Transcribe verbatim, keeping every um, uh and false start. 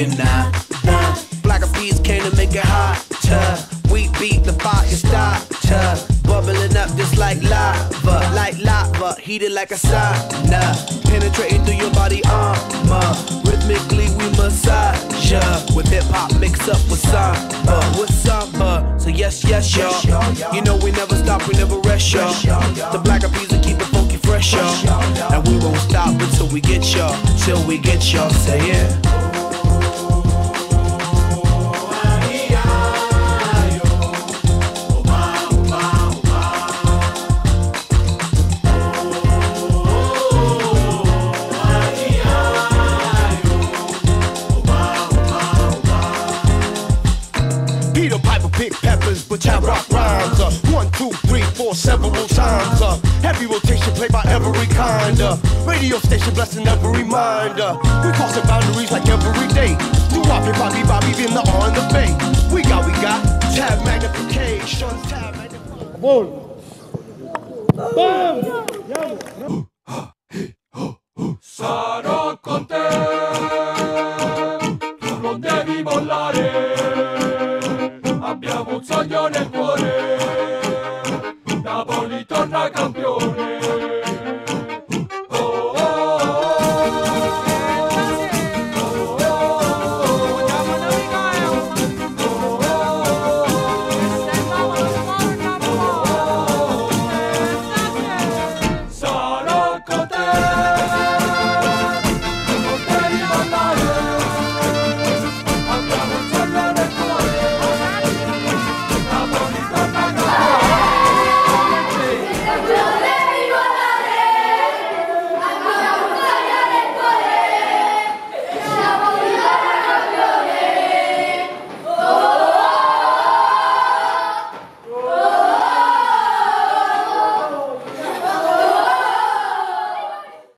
rockin' now. Black Eyed Peas came to make it hotter. We beat the fire starter, bubbling up just like lava, like lava, heated like a sauna, penetrating through your body armor. Rhythmically we massage ya, with hip hop mixed up with samba, with samba. So yes, yes, y'all. You know we never stop, we never rest, y'all. The Black Eyed Peas will keep it funky fresh, y'all. And we won't stop until we get y'all, till we get y'all. Say it. Peter Piper pick peppers, but I rock rhymes. Uh, one, two, three, four, several times. Uh, heavy rotation played by every kind. Uh, radio station blessing every mind. Uh, we crossing boundaries like every day. Do Bobby, Bobby, Bobby, in the on the bay. We got, we got tab magnification, tab magnification. One. Bam! Sarò con te.